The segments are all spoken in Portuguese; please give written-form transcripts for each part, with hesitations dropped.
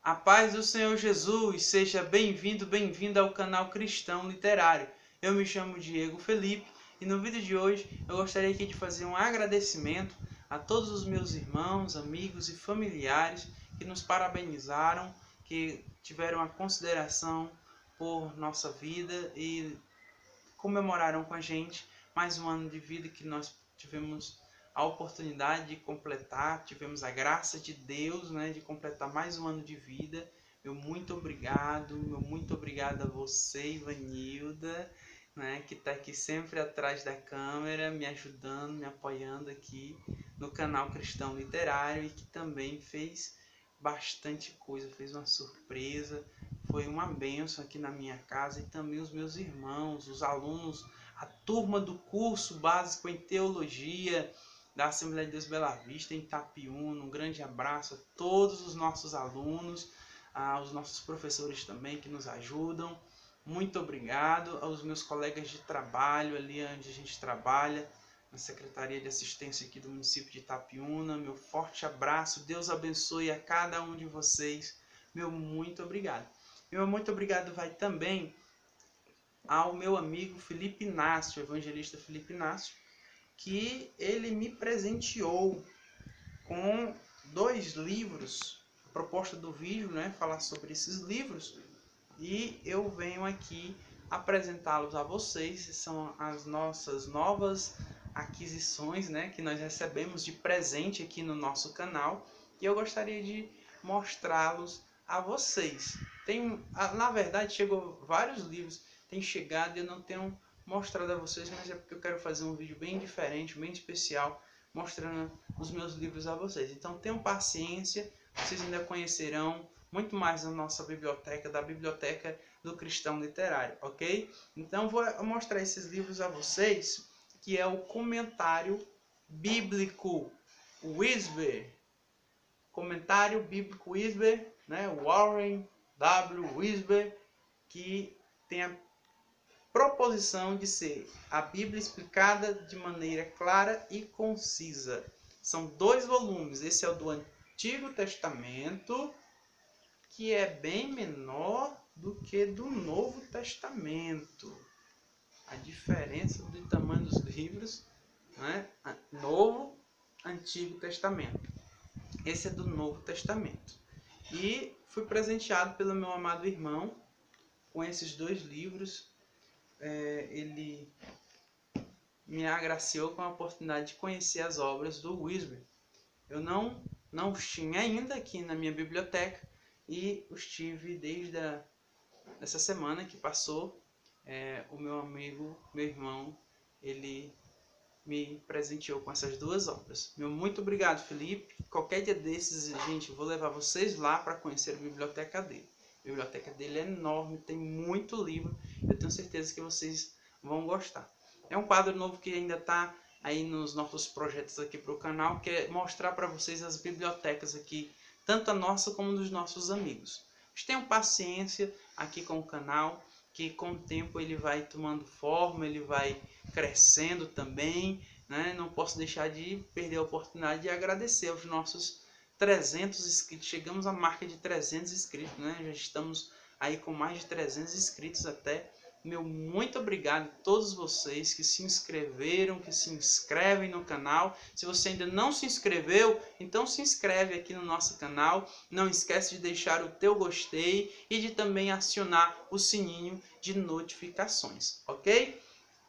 A paz do Senhor Jesus, seja bem-vindo, bem-vinda ao canal Cristão Literário. Eu me chamo Diego Felipe e no vídeo de hoje eu gostaria aqui de fazer um agradecimento a todos os meus irmãos, amigos e familiares que nos parabenizaram, que tiveram a consideração por nossa vida e comemoraram com a gente mais um ano de vida que nós tivemos a oportunidade de completar, tivemos a graça de Deus, de completar mais um ano de vida. Meu muito obrigado a você, Ivanilda, que está aqui sempre atrás da câmera, me ajudando, me apoiando aqui no canal Cristão Literário e que também fez bastante coisa, fez uma surpresa, foi uma bênção aqui na minha casa e também os meus irmãos, os alunos, a turma do curso básico em teologia da Assembleia de Deus Bela Vista, em Itapiúna. Um grande abraço a todos os nossos alunos, aos nossos professores também que nos ajudam. Muito obrigado aos meus colegas de trabalho, ali onde a gente trabalha, na Secretaria de Assistência aqui do município de Itapiúna. Meu forte abraço, Deus abençoe a cada um de vocês. Meu muito obrigado. Meu muito obrigado vai também ao meu amigo Felipe Inácio, evangelista Felipe Inácio, que ele me presenteou com 2 livros. A proposta do vídeo, falar sobre esses livros, e eu venho aqui apresentá-los a vocês. São as nossas novas aquisições, que nós recebemos de presente aqui no nosso canal, e eu gostaria de mostrá-los a vocês. Na verdade, chegou vários livros, tem chegado e eu não tenho mostrado a vocês, mas é porque eu quero fazer um vídeo bem diferente, bem especial, mostrando os meus livros a vocês. Então tenham paciência, vocês ainda conhecerão muito mais da nossa biblioteca, da biblioteca do Cristão Literário, ok? Então vou mostrar esses livros a vocês, que é o Comentário Bíblico Wisber, Comentário Bíblico Wisber, Warren W. Wisber, que tem a proposição de ser a Bíblia explicada de maneira clara e concisa. São 2 volumes. Esse é o do Antigo Testamento, que é bem menor do que do Novo Testamento. A diferença do tamanho dos livros, Novo, Antigo Testamento. Esse é do Novo Testamento. E fui presenteado pelo meu amado irmão com esses 2 livros. Ele me agraciou com a oportunidade de conhecer as obras do Wisber. Eu não os tinha ainda aqui na minha biblioteca e os tive desde essa semana que passou. O meu amigo, meu irmão, ele me presenteou com essas 2 obras. Meu muito obrigado, Felipe. Qualquer dia desses, gente, eu vou levar vocês lá para conhecer a biblioteca dele. A biblioteca dele é enorme, tem muito livro. Eu tenho certeza que vocês vão gostar. É um quadro novo que ainda está aí nos nossos projetos aqui para o canal, que é mostrar para vocês as bibliotecas aqui, tanto a nossa como dos nossos amigos. Mas tenham paciência aqui com o canal, que com o tempo ele vai tomando forma, ele vai crescendo também. Não posso deixar de perder a oportunidade de agradecer aos nossos 300 inscritos. Chegamos à marca de 300 inscritos, Já estamos aí com mais de 300 inscritos até. Meu muito obrigado a todos vocês que se inscreveram, que se inscrevem no canal. Se você ainda não se inscreveu, então se inscreve aqui no nosso canal. Não esquece de deixar o teu gostei e de também acionar o sininho de notificações, ok?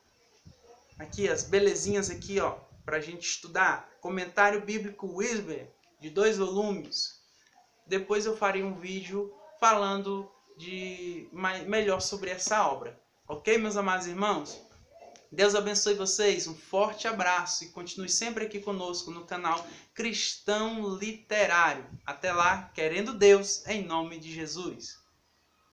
Aqui as belezinhas aqui, pra gente estudar. Comentário Bíblico Wisber, de 2 volumes. Depois eu farei um vídeo falando melhor sobre essa obra. Ok, meus amados irmãos? Deus abençoe vocês, um forte abraço e continue sempre aqui conosco no canal Cristão Literário. Até lá, querendo Deus, em nome de Jesus.